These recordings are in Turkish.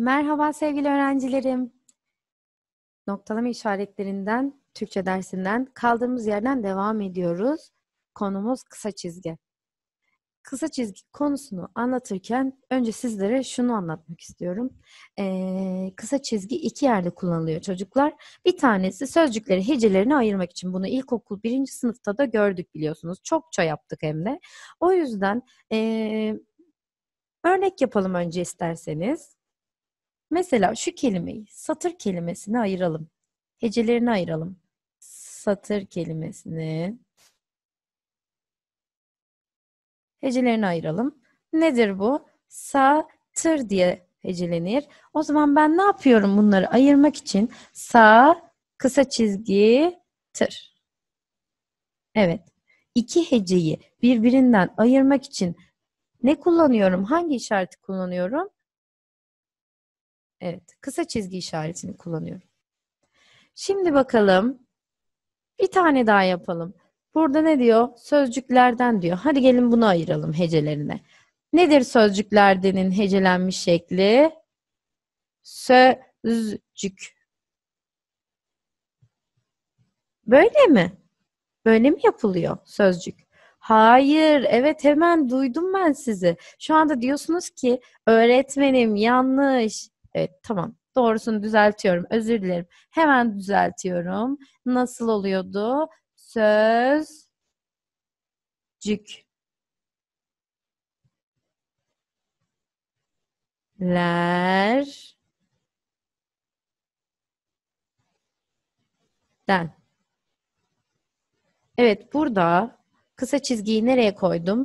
Merhaba sevgili öğrencilerim. Noktalama işaretlerinden, Türkçe dersinden kaldığımız yerden devam ediyoruz. Konumuz kısa çizgi. Kısa çizgi konusunu anlatırken önce sizlere şunu anlatmak istiyorum. Kısa çizgi iki yerde kullanılıyor çocuklar. Bir tanesi sözcükleri hecelerine ayırmak için. Bunu ilkokul birinci sınıfta da gördük biliyorsunuz. Çokça yaptık hem de. O yüzden örnek yapalım önce isterseniz. Mesela şu kelimeyi satır kelimesine ayıralım. Hecelerini ayıralım. Satır kelimesini hecelerini ayıralım. Nedir bu? Satır diye hecelenir. O zaman ben ne yapıyorum bunları ayırmak için? Sa kısa çizgi tır. Evet. İki heceyi birbirinden ayırmak için ne kullanıyorum? Hangi işareti kullanıyorum? Evet, kısa çizgi işaretini kullanıyorum. Şimdi bakalım. Bir tane daha yapalım. Burada ne diyor? Sözcüklerden diyor. Hadi gelin bunu ayıralım hecelerine. Nedir sözcüklerdenin hecelenmiş şekli? Sözcük. Böyle mi? Böyle mi yapılıyor sözcük? Hayır, evet hemen duydum ben sizi. Şu anda diyorsunuz ki öğretmenim yanlış. Evet tamam doğrusunu düzeltiyorum özür dilerim. Hemen düzeltiyorum. Nasıl oluyordu? Sözcük. Lerden. Evet, burada kısa çizgiyi nereye koydum?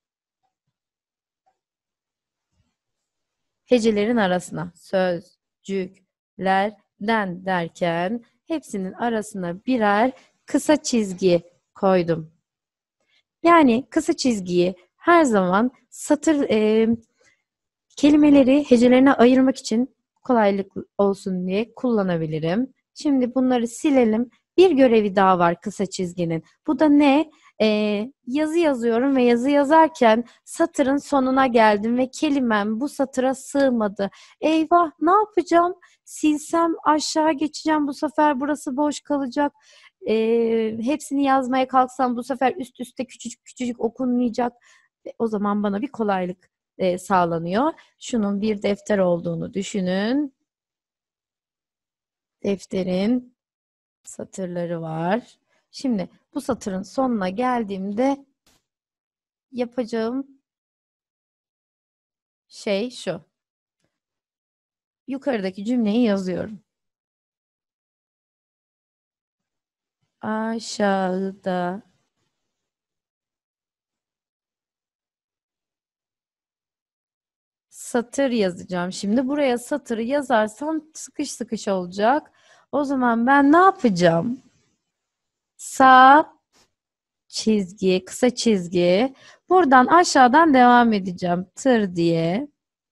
Hecelerin arasına. Sözcüklerden derken hepsinin arasına birer kısa çizgi koydum. Yani kısa çizgiyi her zaman kelimeleri hecelerine ayırmak için kolaylık olsun diye kullanabilirim. Şimdi bunları silelim. Bir görevi daha var kısa çizginin. Bu da ne? Yazı yazıyorum ve yazı yazarken satırın sonuna geldim ve kelimem bu satıra sığmadı. Eyvah, ne yapacağım? Silsem aşağı geçeceğim. Bu sefer burası boş kalacak. Hepsini yazmaya kalksam bu sefer üst üste küçücük küçücük okunmayacak. O zaman bana bir kolaylık sağlanıyor. Şunun bir defter olduğunu düşünün. Defterin satırları var. Şimdi bu satırın sonuna geldiğimde yapacağım şey şu. Yukarıdaki cümleyi yazıyorum. Aşağıda satır yazacağım. Şimdi buraya satırı yazarsam sıkış sıkış olacak. O zaman ben ne yapacağım? Sağ çizgi, kısa çizgi. Buradan aşağıdan devam edeceğim. Tır diye.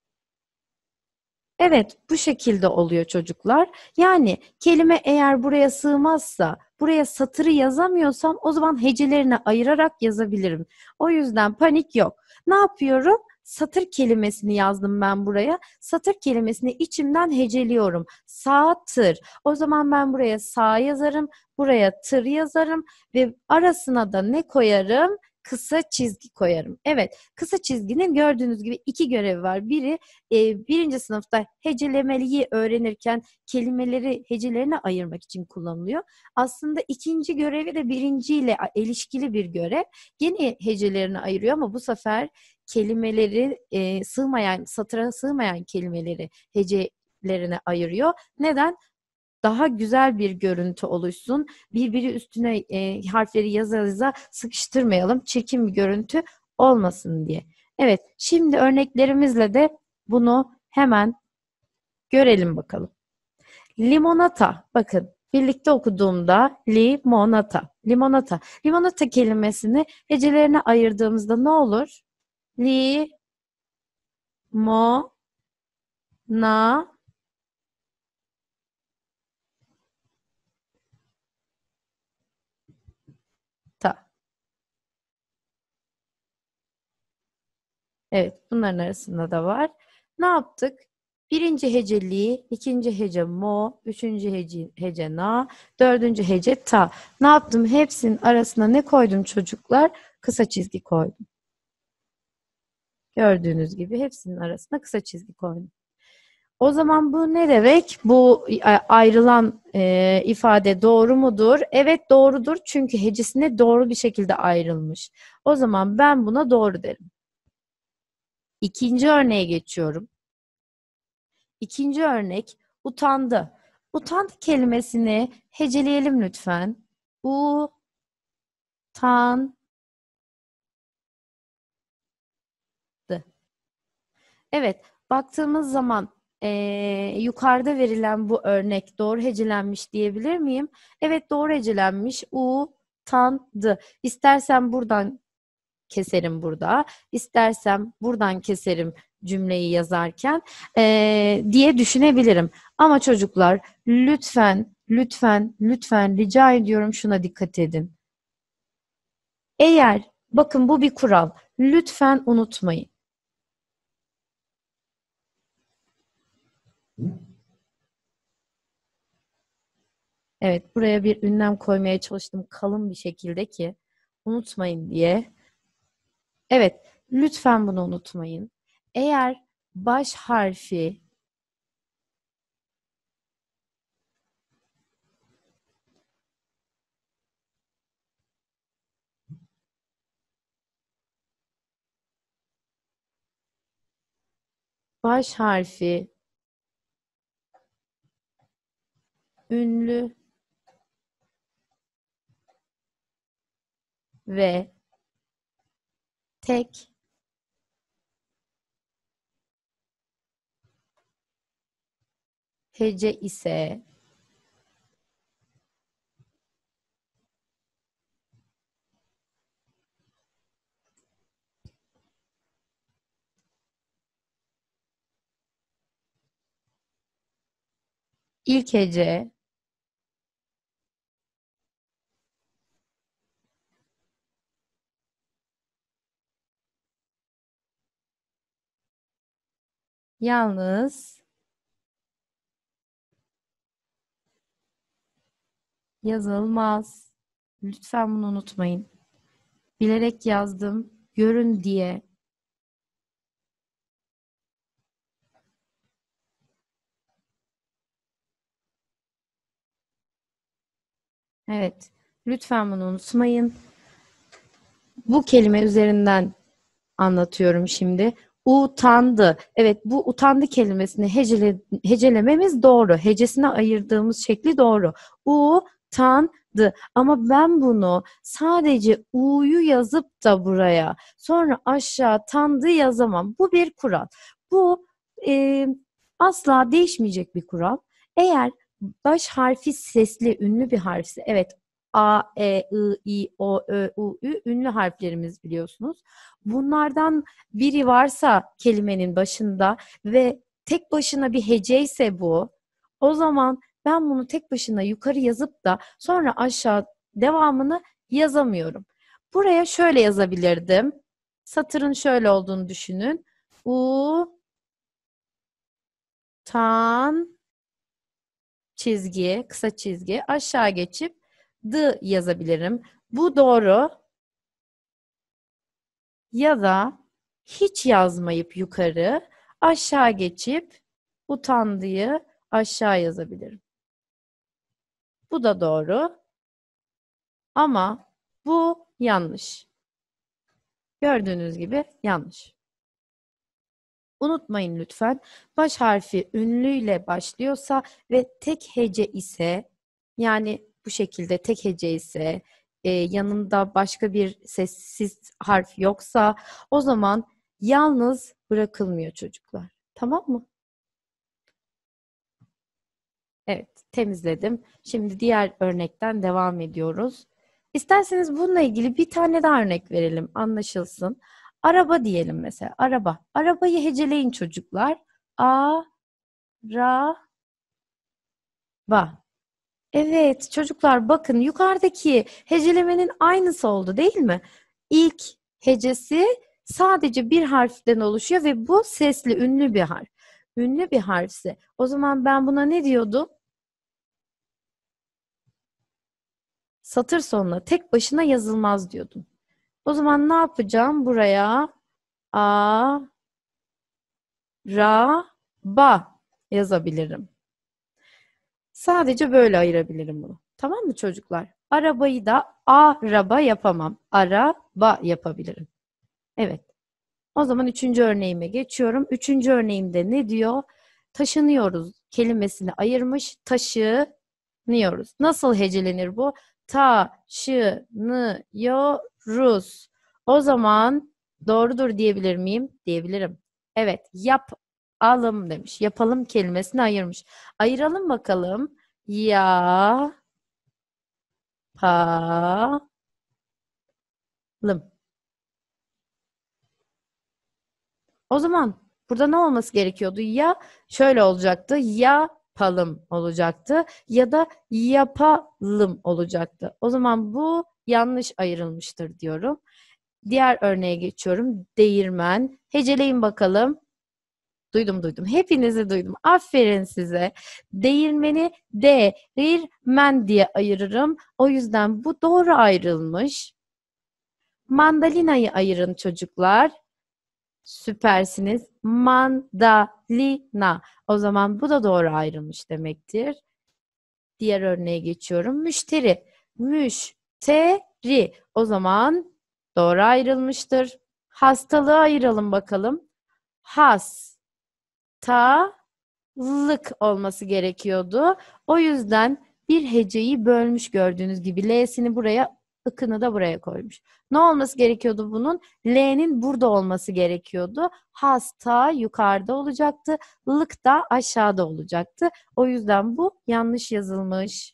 Evet, bu şekilde oluyor çocuklar. Yani kelime eğer buraya sığmazsa, buraya satırı yazamıyorsam o zaman hecelerini ayırarak yazabilirim. O yüzden panik yok. Ne yapıyorum? Satır kelimesini yazdım ben buraya. Satır kelimesini içimden heceliyorum. Satır. O zaman ben buraya sağ yazarım, buraya tır yazarım ve arasına da ne koyarım? Kısa çizgi koyarım. Evet, kısa çizginin gördüğünüz gibi iki görevi var. Biri birinci sınıfta hecelemeliyi öğrenirken kelimeleri hecelerine ayırmak için kullanılıyor. Aslında ikinci görevi de birinciyle ilişkili bir görev. Gene hecelerini ayırıyor ama bu sefer kelimeleri sığmayan, satıra sığmayan kelimeleri hecelerine ayırıyor. Neden? Daha güzel bir görüntü oluşsun. Birbiri üstüne harfleri yaza yaza sıkıştırmayalım. Çirkin bir görüntü olmasın diye. Evet, şimdi örneklerimizle de bunu hemen görelim bakalım. Limonata. Bakın birlikte okuduğumda limonata. Limonata. Limonata kelimesini hecelerine ayırdığımızda ne olur? Li, mo, na, ta. Evet, bunların arasında da var. Ne yaptık? Birinci hece li, ikinci hece mo, üçüncü hece na, dördüncü hece ta. Ne yaptım? Hepsinin arasına ne koydum çocuklar? Kısa çizgi koydum. Gördüğünüz gibi hepsinin arasına kısa çizgi koydum. O zaman bu ne demek? Bu ayrılan ifade doğru mudur? Evet doğrudur çünkü hecesine doğru bir şekilde ayrılmış. O zaman ben buna doğru derim. İkinci örneğe geçiyorum. İkinci örnek utandı. Utandı kelimesini heceleyelim lütfen. U-tan-dı. Evet, baktığımız zaman yukarıda verilen bu örnek doğru hecelenmiş diyebilir miyim? Evet doğru hecelenmiş. U-tan-dı. İstersen buradan keserim burada. İstersem buradan keserim cümleyi yazarken diye düşünebilirim. Ama çocuklar lütfen, lütfen, lütfen rica ediyorum şuna dikkat edin. Eğer, bakın bu bir kural. Lütfen unutmayın. Evet, buraya bir ünlem koymaya çalıştım kalın bir şekilde ki unutmayın diye. Evet, lütfen bunu unutmayın. Eğer baş harfi baş harfi ünlü ve tek hece ise ilk hece yalnız yazılmaz. Lütfen bunu unutmayın. Bilerek yazdım, görün diye. Evet, lütfen bunu unutmayın. Bu kelime üzerinden anlatıyorum şimdi. Utandı. Evet, bu utandı kelimesini hecelememiz doğru. Hecesine ayırdığımız şekli doğru. Utandı. Ama ben bunu sadece u'yu yazıp da buraya sonra aşağı tandı yazamam. Bu bir kural. Bu e, asla değişmeyecek bir kural. Eğer baş harfi sesli, ünlü bir harfse, evet A, E, I, O, Ö, U, Ü ünlü harflerimiz biliyorsunuz. Bunlardan biri varsa kelimenin başında ve tek başına bir hece ise bu, o zaman ben bunu tek başına yukarı yazıp da sonra aşağı devamını yazamıyorum. Buraya şöyle yazabilirdim. Satırın şöyle olduğunu düşünün. Tan çizgi, kısa çizgi aşağı geçip d yazabilirim. Bu doğru. Ya da hiç yazmayıp yukarı, aşağı geçip utandığı aşağı yazabilirim. Bu da doğru ama bu yanlış. Gördüğünüz gibi yanlış. Unutmayın lütfen. Baş harfi ünlüyle başlıyorsa ve tek hece ise, yani bu şekilde tek hece ise, yanında başka bir sessiz harf yoksa o zaman yalnız bırakılmıyor çocuklar. Tamam mı? Evet, temizledim. Şimdi diğer örnekten devam ediyoruz. İsterseniz bununla ilgili bir tane daha örnek verelim, anlaşılsın. Araba diyelim mesela. Araba. Arabayı heceleyin çocuklar. A, ra, ba. Evet çocuklar bakın yukarıdaki hecelemenin aynısı oldu değil mi? İlk hecesi sadece bir harften oluşuyor ve bu sesli ünlü bir harf. ünlü bir harfse o zaman ben buna ne diyordum? Satır sonuna tek başına yazılmaz diyordum. O zaman ne yapacağım? Buraya a, ra, ba yazabilirim. Sadece böyle ayırabilirim bunu. Tamam mı çocuklar? Arabayı da araba yapamam. Araba yapabilirim. Evet. O zaman üçüncü örneğime geçiyorum. Üçüncü örneğimde ne diyor? Taşınıyoruz kelimesini ayırmış. Taşınıyoruz. Nasıl hecelenir bu? Taşınıyoruz. O zaman doğrudur diyebilir miyim? Diyebilirim. Evet. Yapalım demiş. Yapalım kelimesini ayırmış. Ayıralım bakalım. Yapalım. O zaman burada ne olması gerekiyordu? Ya şöyle olacaktı, yapalım olacaktı ya da yapalım olacaktı. O zaman bu yanlış ayrılmıştır diyorum. Diğer örneğe geçiyorum. Değirmen. Heceleyin bakalım. Duydum. Hepinizi duydum. Aferin size. Değirmeni değirmen diye ayırırım. O yüzden bu doğru ayrılmış. Mandalinayı ayırın çocuklar. Süpersiniz. Mandalina. O zaman bu da doğru ayrılmış demektir. Diğer örneğe geçiyorum. Müşteri. Müşteri. O zaman doğru ayrılmıştır. Hastalığı ayıralım bakalım. Hastalık olması gerekiyordu. O yüzden bir heceyi bölmüş gördüğünüz gibi. L'sini buraya, ıkını da buraya koymuş. Ne olması gerekiyordu bunun? L'nin burada olması gerekiyordu. Hasta yukarıda olacaktı. Lık da aşağıda olacaktı. O yüzden bu yanlış yazılmış.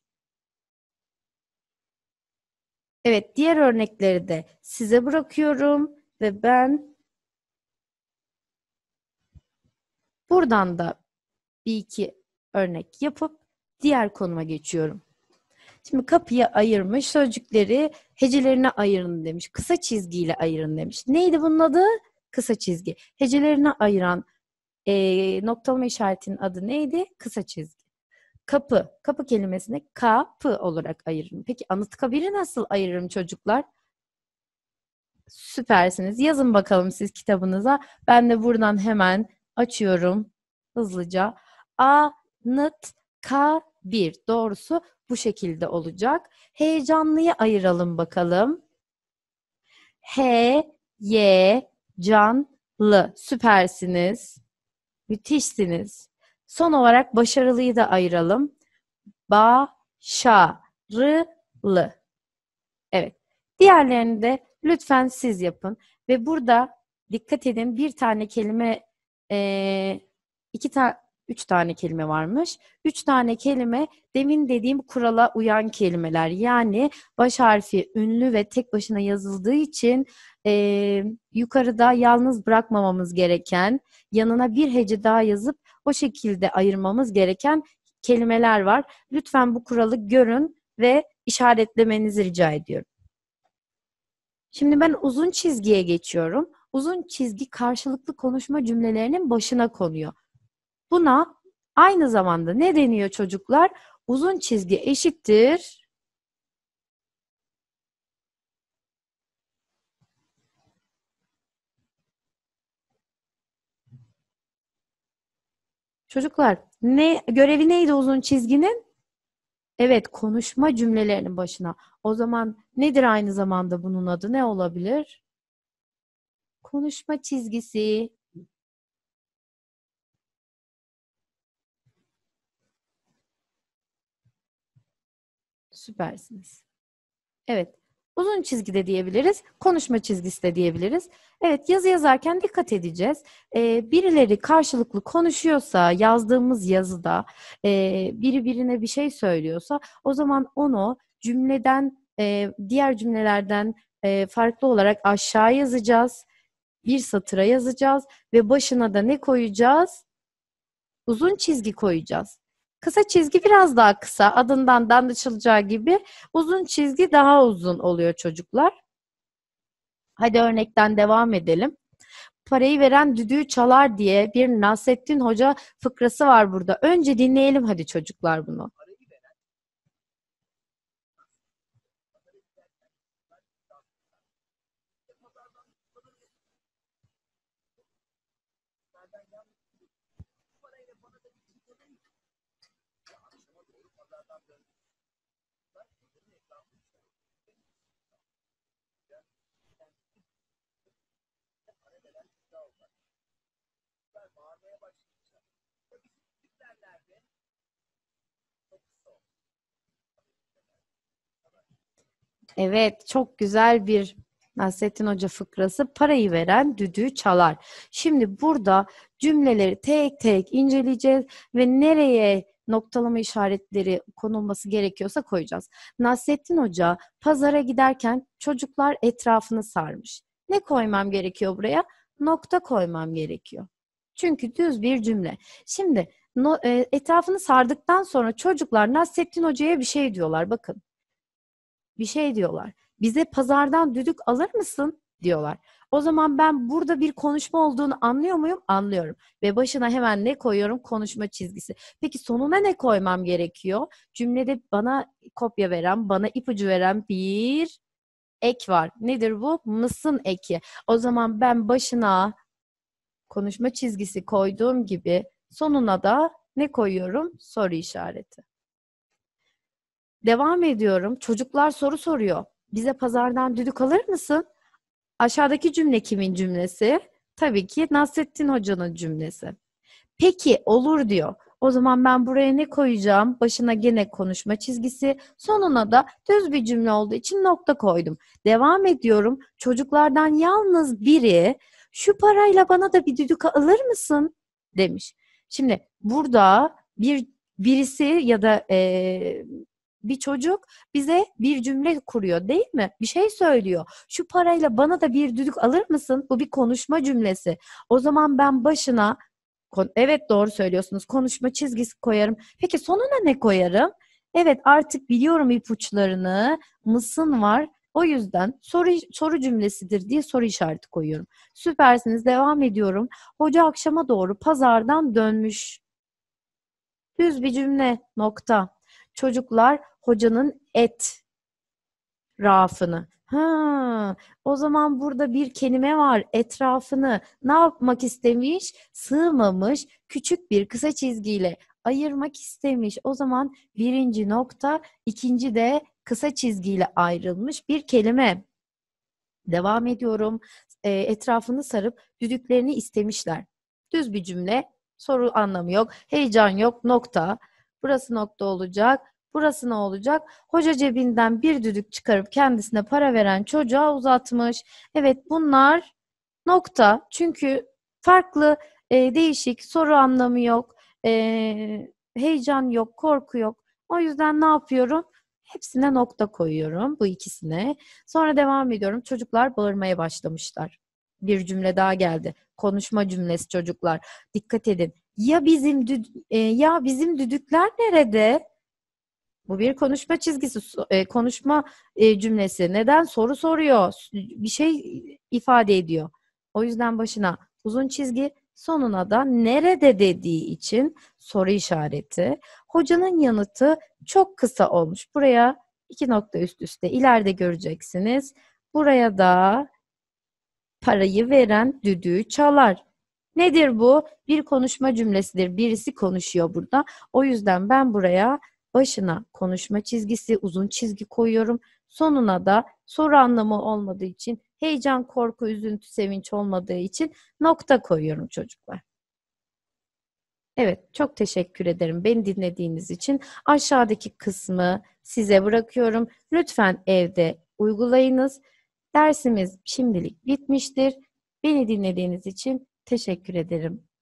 Evet, diğer örnekleri de size bırakıyorum ve ben buradan da bir iki örnek yapıp diğer konuma geçiyorum. Şimdi kapıyı ayırmış, sözcükleri hecelerine ayırın demiş. Kısa çizgiyle ayırın demiş. Neydi bunun adı? Kısa çizgi. Hecelerine ayıran noktalama işaretinin adı neydi? Kısa çizgi. Kapı. Kapı kelimesini kapı olarak ayırırım. Peki Anıtkabir'i nasıl ayırırım çocuklar? Süpersiniz. Yazın bakalım siz kitabınıza. Ben de buradan hemen açıyorum hızlıca. Anıtkabir. Doğrusu bu şekilde olacak. Heyecanlıyı ayıralım bakalım. Canlı. Süpersiniz. Müthişsiniz. Son olarak başarılıyı da ayıralım. Başarılı. Evet. Diğerlerini de lütfen siz yapın. Ve burada dikkat edin, bir tane kelime, iki tane, üç tane kelime varmış. Üç tane kelime demin dediğim kurala uyan kelimeler. Yani baş harfi ünlü ve tek başına yazıldığı için yukarıda yalnız bırakmamamız gereken, yanına bir hece daha yazıp o şekilde ayırmamız gereken kelimeler var. Lütfen bu kuralı görün ve işaretlemenizi rica ediyorum. Şimdi ben uzun çizgiye geçiyorum. Uzun çizgi karşılıklı konuşma cümlelerinin başına konuyor. Buna aynı zamanda ne deniyor çocuklar? Uzun çizgi eşittir. Çocuklar, görevi neydi uzun çizginin? Evet, konuşma cümlelerinin başına. O zaman nedir aynı zamanda bunun adı? Ne olabilir? Konuşma çizgisi. Süpersiniz. Evet. Uzun çizgi de diyebiliriz. Konuşma çizgisi de diyebiliriz. Evet, yazı yazarken dikkat edeceğiz. Birileri karşılıklı konuşuyorsa, yazdığımız yazıda biri birine bir şey söylüyorsa o zaman onu cümleden, diğer cümlelerden farklı olarak aşağı yazacağız. Bir satıra yazacağız ve başına da ne koyacağız? Uzun çizgi koyacağız. Kısa çizgi biraz daha kısa, adından anlaşılacağı gibi uzun çizgi daha uzun oluyor çocuklar. Hadi örnekten devam edelim. parayı veren düdüğü çalar diye bir Nasrettin Hoca fıkrası var burada. Önce dinleyelim hadi çocuklar bunu. Evet, çok güzel bir Nasrettin Hoca fıkrası. Parayı veren düdüğü çalar. Şimdi burada cümleleri tek tek inceleyeceğiz ve nereye noktalama işaretleri konulması gerekiyorsa koyacağız. Nasrettin Hoca pazara giderken çocuklar etrafını sarmış. Ne koymam gerekiyor buraya? Nokta koymam gerekiyor. Çünkü düz bir cümle. Şimdi etrafını sardıktan sonra çocuklar Nasrettin Hoca'ya bir şey diyorlar. Bakın. Bir şey diyorlar. Bize pazardan düdük alır mısın diyorlar. O zaman ben burada bir konuşma olduğunu anlıyor muyum? Anlıyorum. Ve başına hemen ne koyuyorum? Konuşma çizgisi. Peki sonuna ne koymam gerekiyor? Cümlede bana kopya veren, bana ipucu veren bir ek var. Nedir bu? Mısın eki. O zaman ben başına konuşma çizgisi koyduğum gibi sonuna da ne koyuyorum? Soru işareti. Devam ediyorum. Çocuklar soru soruyor. Bize pazardan düdük alır mısın? Aşağıdaki cümle kimin cümlesi? Tabii ki Nasrettin Hoca'nın cümlesi. Peki olur diyor. O zaman ben buraya ne koyacağım? Başına gene konuşma çizgisi, sonuna da düz bir cümle olduğu için nokta koydum. Devam ediyorum. Çocuklardan yalnız biri şu parayla bana da bir düdük alır mısın? Demiş. Şimdi burada birisi ya da bir çocuk bize bir cümle kuruyor değil mi? Bir şey söylüyor. Şu parayla bana da bir düdük alır mısın? Bu bir konuşma cümlesi. O zaman ben başına evet doğru söylüyorsunuz. Konuşma çizgisi koyarım. Peki sonuna ne koyarım? Evet artık biliyorum ipuçlarını. Mısın var. O yüzden soru cümlesidir diye soru işareti koyuyorum. Süpersiniz. Devam ediyorum. Hoca akşama doğru pazardan dönmüş. Düz bir cümle. Nokta. Çocuklar hocanın et rafını. O zaman burada bir kelime var. Etrafını ne yapmak istemiş? Sığmamış, küçük bir kısa çizgiyle ayırmak istemiş. O zaman birinci nokta, ikinci de kısa çizgiyle ayrılmış bir kelime. Devam ediyorum. Etrafını sarıp düdüklerini istemişler. Düz bir cümle, soru anlamı yok, heyecan yok, nokta. Burası nokta olacak. Burası ne olacak? Hoca cebinden bir düdük çıkarıp kendisine para veren çocuğa uzatmış. Evet bunlar nokta. Çünkü farklı, değişik, soru anlamı yok, heyecan yok, korku yok. O yüzden ne yapıyorum? Hepsine nokta koyuyorum bu ikisine. Sonra devam ediyorum. Çocuklar bağırmaya başlamışlar. Bir cümle daha geldi. Konuşma cümlesi çocuklar. Dikkat edin. Ya bizim düdükler nerede? Bu bir konuşma çizgisi, konuşma cümlesi. Neden? Soru soruyor. Bir şey ifade ediyor. O yüzden başına uzun çizgi, sonuna da nerede dediği için soru işareti. Hocanın yanıtı çok kısa olmuş. Buraya iki nokta üst üste ileride göreceksiniz. Buraya da parayı veren düdüğü çalar. Nedir bu? Bir konuşma cümlesidir. Birisi konuşuyor burada. O yüzden ben buraya başına konuşma çizgisi, uzun çizgi koyuyorum. Sonuna da soru anlamı olmadığı için, heyecan, korku, üzüntü, sevinç olmadığı için nokta koyuyorum çocuklar. Evet, çok teşekkür ederim beni dinlediğiniz için. Aşağıdaki kısmı size bırakıyorum. Lütfen evde uygulayınız. Dersimiz şimdilik bitmiştir. Beni dinlediğiniz için teşekkür ederim.